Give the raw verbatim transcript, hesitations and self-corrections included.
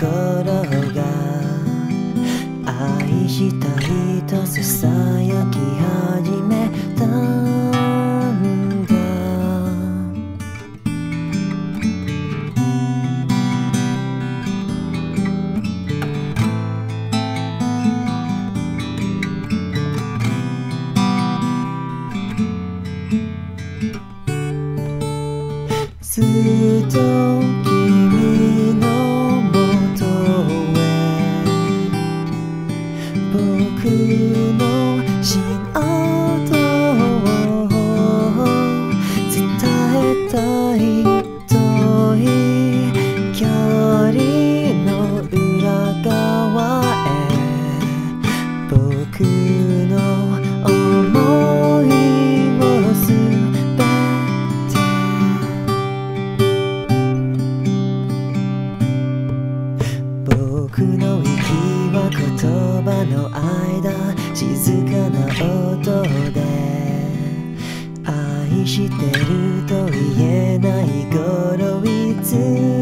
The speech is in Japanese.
心が愛したいとささやき始めたんだ。ずっと君のもとへ僕の心音を伝えたい。遠い距離の裏側へ僕の想いをすべて僕の息は言葉の間静かな音で愛してると言えない頃いつ